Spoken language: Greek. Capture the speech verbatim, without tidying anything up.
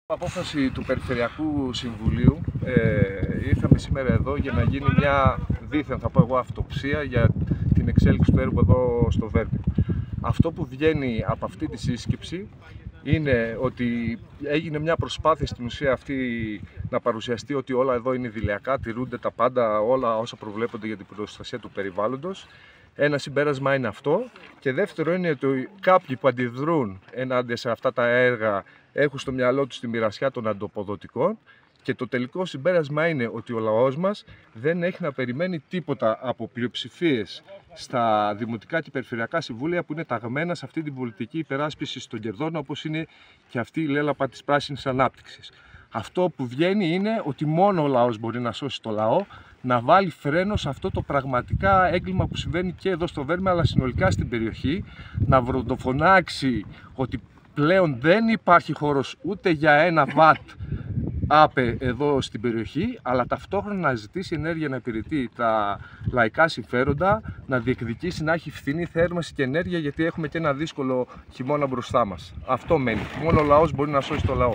Απόφαση του Περιφερειακού Συμβουλίου, ε, ήρθαμε σήμερα εδώ για να γίνει μια δήθεν, θα πω εγώ, αυτοψία για την εξέλιξη του έργου εδώ στο Βέρμιο. Αυτό που βγαίνει από αυτή τη σύσκεψη είναι ότι έγινε μια προσπάθεια στην ουσία αυτή να παρουσιαστεί ότι όλα εδώ είναι ιδηλιακά, τηρούνται τα πάντα, όλα όσα προβλέπονται για την προστασία του περιβάλλοντος. Ένα συμπέρασμα είναι αυτό, και δεύτερο είναι ότι κάποιοι που αντιδρούν ενάντια σε αυτά τα έργα έχουν στο μυαλό τους τη μοιρασιά των ανταποδοτικών, και το τελικό συμπέρασμα είναι ότι ο λαός μας δεν έχει να περιμένει τίποτα από πλειοψηφίες στα δημοτικά και περιφερειακά συμβούλια που είναι ταγμένα σε αυτή την πολιτική υπεράσπιση των κερδών, όπως είναι και αυτή η λέλαπα της πράσινης ανάπτυξης. Αυτό που βγαίνει είναι ότι μόνο ο λαός μπορεί να σώσει το λαό, να βάλει φρένο σε αυτό το πραγματικά έγκλημα που συμβαίνει και εδώ στο Βέρμιο, αλλά συνολικά στην περιοχή, να βροντοφωνάξει ότι πλέον δεν υπάρχει χώρος ούτε για ένα βατ άπε εδώ στην περιοχή, αλλά ταυτόχρονα να ζητήσει ενέργεια να υπηρετεί τα λαϊκά συμφέροντα, να διεκδικήσει να έχει φθηνή θέρμανση και ενέργεια, γιατί έχουμε και ένα δύσκολο χειμώνα μπροστά μας. Αυτό μένει. Μόνο ο λαός μπορεί να σώσει το λαό.